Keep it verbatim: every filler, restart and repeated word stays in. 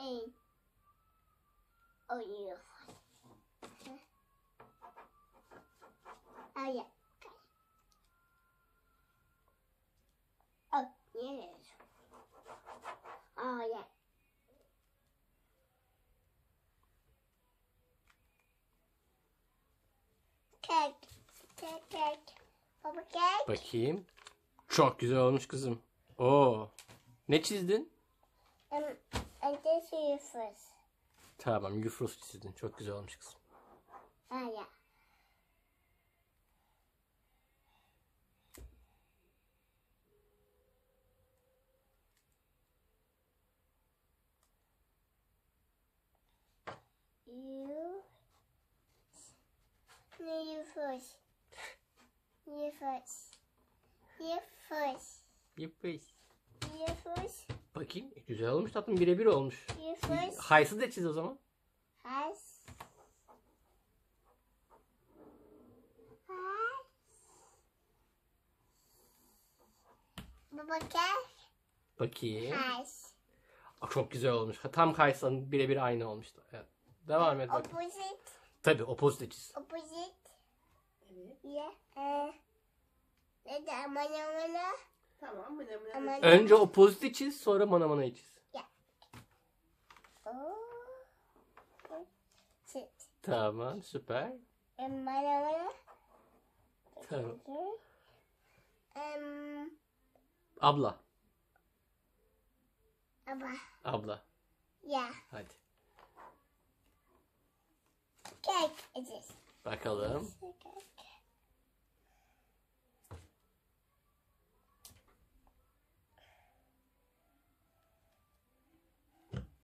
Ein. Oh yeah. Oh yeah. Oh yes. Oh yeah. Cake. Cake, cake. Baba cake. Bakayım. Çok güzel olmuş kızım. Oo. Ne çizdin? Um, and this is first. Tamam, yufruz çizdin. Çok güzel olmuş kızım. Oh yeah. You. No, you first. You first. You first. Yuppies. You first. Bakayım. E, güzel olmuş tatlım. Birebir olmuş. You first. Haysı da çiz o zaman. Has. Has. Baba cake. Bakayım. Has. Aa, çok güzel olmuş. Tam Kaysa'nın birebir aynı olmuştu. Evet. Devam et bak. Opposite. Tabii opposite çiz. Opposite. Evet. Yeah. Uh, ne de aman amana. Tamam. Mına mına. Aman. Önce opposite çiz, sonra manamanayı çiz. Oh. Sit. Tamam, süper. Aman amana. Tamam. Um, Abla. Aba. Abla. Yeah. Hadi. Cake it is. Bakalım. Okay.